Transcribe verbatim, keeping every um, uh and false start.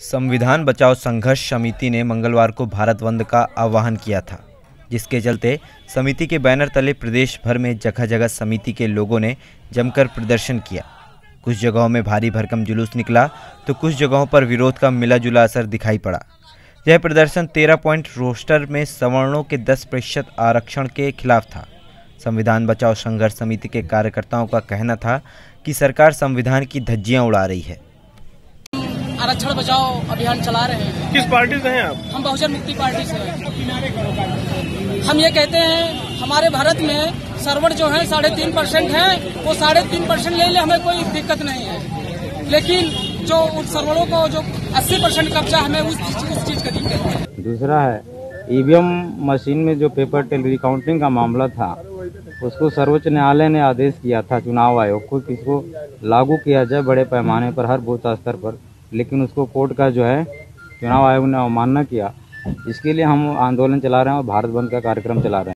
संविधान बचाओ संघर्ष समिति ने मंगलवार को भारत बंद का आह्वान किया था, जिसके चलते समिति के बैनर तले प्रदेश भर में जगह जगह समिति के लोगों ने जमकर प्रदर्शन किया। कुछ जगहों में भारी भरकम जुलूस निकला तो कुछ जगहों पर विरोध का मिला जुला असर दिखाई पड़ा। यह प्रदर्शन तेरह पॉइंट रोस्टर में सवर्णों के दस प्रतिशत आरक्षण के खिलाफ था। संविधान बचाओ संघर्ष समिति के कार्यकर्ताओं का कहना था कि सरकार संविधान की धज्जियां उड़ा रही है। आरक्षण बचाओ अभियान चला रहे हैं। किस पार्टी से हैं आप? हम बहुजन मुक्ति पार्टी से हैं। हम ये कहते हैं हमारे भारत में सर्वर जो है साढ़े तीन परसेंट है, वो साढ़े तीन परसेंट ले ले, हमें कोई दिक्कत नहीं है, लेकिन जो उस सर्वरों को जो अस्सी परसेंट कब्जा हमें उस उस चीज का दिक्कत है। दूसरा है ईवीएम मशीन में जो पेपर टेल रिकाउंटिंग का मामला था, उसको सर्वोच्च न्यायालय ने आदेश किया था चुनाव आयोग को कि इसको लागू किया जाए बड़े पैमाने पर हर बूथ स्तर पर, लेकिन उसको कोर्ट का जो है चुनाव आयोग ने अवमानना किया। इसके लिए हम आंदोलन चला रहे हैं और भारत बंद का कार्यक्रम चला रहे हैं।